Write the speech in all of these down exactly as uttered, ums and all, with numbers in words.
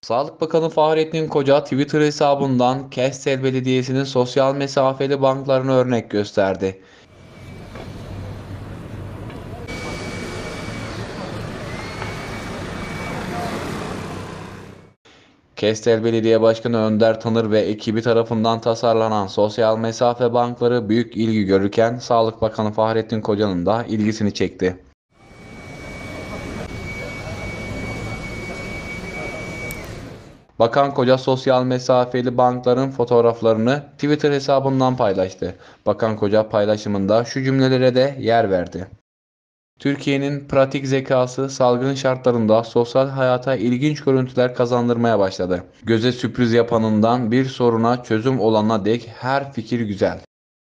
Sağlık Bakanı Fahrettin Koca Twitter hesabından Kestel Belediyesi'nin sosyal mesafeli banklarını örnek gösterdi. Kestel Belediye Başkanı Önder Tanır ve ekibi tarafından tasarlanan sosyal mesafe bankları büyük ilgi görürken Sağlık Bakanı Fahrettin Koca'nın da ilgisini çekti. Bakan Koca sosyal mesafeli bankların fotoğraflarını Twitter hesabından paylaştı. Bakan Koca paylaşımında şu cümlelere de yer verdi. Türkiye'nin pratik zekası salgın şartlarında sosyal hayata ilginç görüntüler kazandırmaya başladı. Göze sürpriz yapanından bir soruna çözüm olana dek her fikir güzel.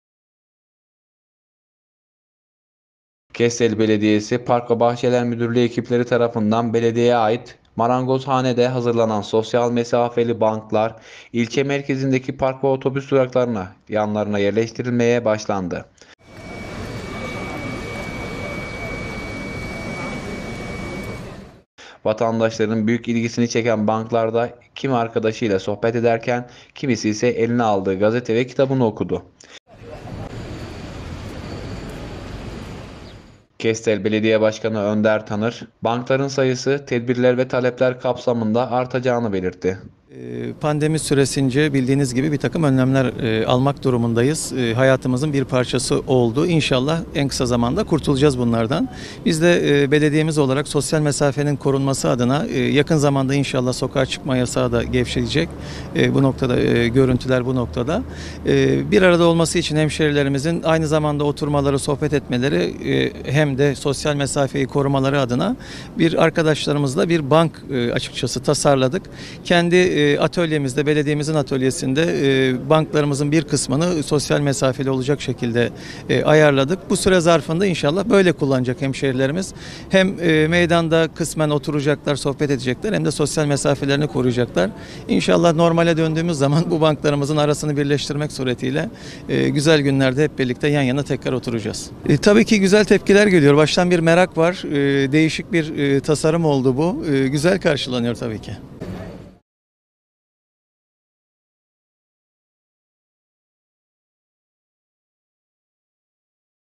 Kestel Belediyesi Park ve Bahçeler Müdürlüğü ekipleri tarafından belediyeye ait Marangozhane'de hazırlanan sosyal mesafeli banklar ilçe merkezindeki park ve otobüs duraklarına yanlarına yerleştirilmeye başlandı. Vatandaşların büyük ilgisini çeken banklarda kimi arkadaşıyla sohbet ederken kimisi ise eline aldığı gazete ve kitabını okudu. Kestel Belediye Başkanı Önder Tanır, bankların sayısı tedbirler ve talepler kapsamında artacağını belirtti. Pandemi süresince bildiğiniz gibi bir takım önlemler e, almak durumundayız. E, hayatımızın bir parçası oldu. İnşallah en kısa zamanda kurtulacağız bunlardan. Biz de e, belediyemiz olarak sosyal mesafenin korunması adına e, yakın zamanda inşallah sokağa çıkma yasağı da gevşeyecek. E, bu noktada e, görüntüler bu noktada. E, bir arada olması için hemşehrilerimizin aynı zamanda oturmaları, sohbet etmeleri e, hem de sosyal mesafeyi korumaları adına bir arkadaşlarımızla bir bank e, açıkçası tasarladık. Kendi e, atölyemizde, belediyemizin atölyesinde e, banklarımızın bir kısmını sosyal mesafeli olacak şekilde e, ayarladık. Bu süre zarfında inşallah böyle kullanacak hemşehrilerimiz. Hem e, meydanda kısmen oturacaklar, sohbet edecekler hem de sosyal mesafelerini koruyacaklar. İnşallah normale döndüğümüz zaman bu banklarımızın arasını birleştirmek suretiyle e, güzel günlerde hep birlikte yan yana tekrar oturacağız. E, tabii ki güzel tepkiler geliyor. Baştan bir merak var. E, değişik bir e, tasarım oldu bu. E, güzel karşılanıyor tabii ki.